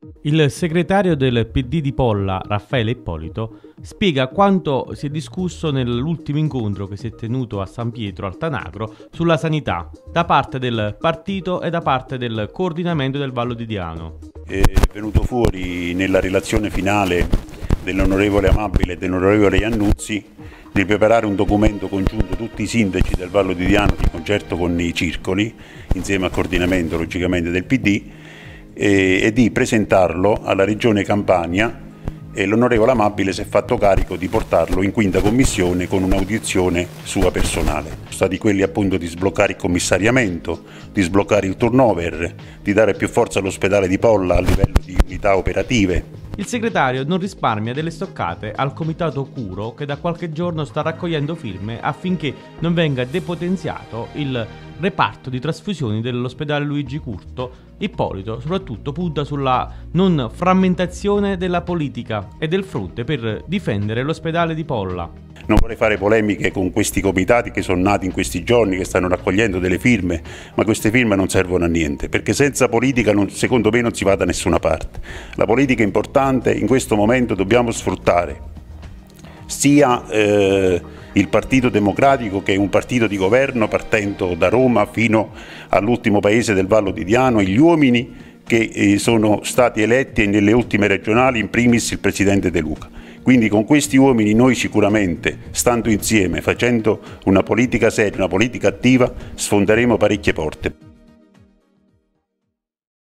Il segretario del PD di Polla, Raffaele Ippolito, spiega quanto si è discusso nell'ultimo incontro che si è tenuto a San Pietro al Tanagro sulla sanità, da parte del partito e da parte del coordinamento del Vallo di Diano. È venuto fuori nella relazione finale dell'onorevole Amabile e dell'onorevole Iannuzzi di preparare un documento congiunto tutti i sindaci del Vallo di Diano di concerto con i circoli, insieme al coordinamento logicamente del PD, e di presentarlo alla Regione Campania, e l'onorevole Amabile si è fatto carico di portarlo in quinta commissione con un'audizione sua personale. Sono stati quelli appunto di sbloccare il commissariamento, di sbloccare il turnover, di dare più forza all'ospedale di Polla a livello di unità operative. Il segretario non risparmia delle stoccate al comitato Curo, che da qualche giorno sta raccogliendo firme affinché non venga depotenziato il reparto di trasfusioni dell'ospedale Luigi Curto. Ippolito soprattutto punta sulla non frammentazione della politica e del fronte per difendere l'ospedale di Polla. Non vorrei fare polemiche con questi comitati che sono nati in questi giorni, che stanno raccogliendo delle firme, ma queste firme non servono a niente, perché senza politica secondo me non si va da nessuna parte. La politica è importante, in questo momento dobbiamo sfruttare sia il Partito Democratico, che è un partito di governo partendo da Roma fino all'ultimo paese del Vallo di Diano, e gli uomini che sono stati eletti nelle ultime regionali, in primis il presidente De Luca. Quindi con questi uomini noi sicuramente, stando insieme, facendo una politica seria, una politica attiva, sfonderemo parecchie porte.